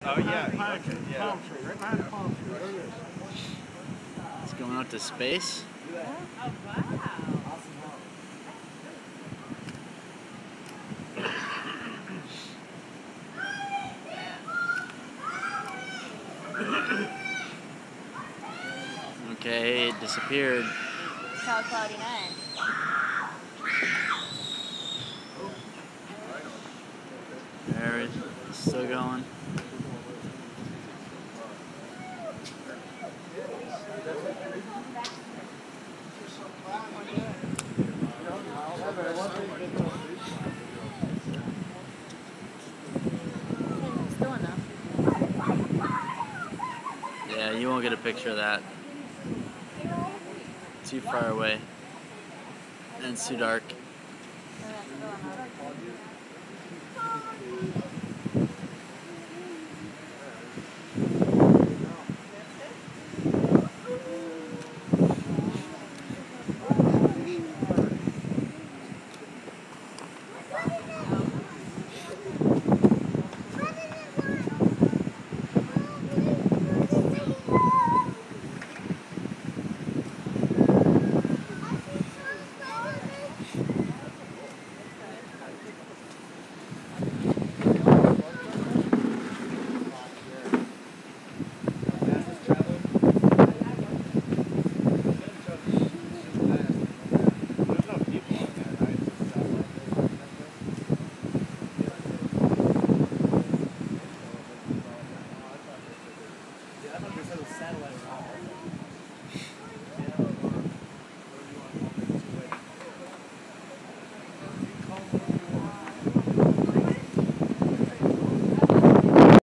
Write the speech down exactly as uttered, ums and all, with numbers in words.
Oh yeah. Pine tree, Yeah. palm tree, right behind the palm tree. There it is. It's going out to space. Oh, wow. Okay, it disappeared. Tell Cloudy Nine. There it is, still going. Still enough. Yeah, you won't get a picture of that. Too far away. And it's too dark.